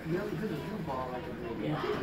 You have to do the blue ball like a little bit. Yeah.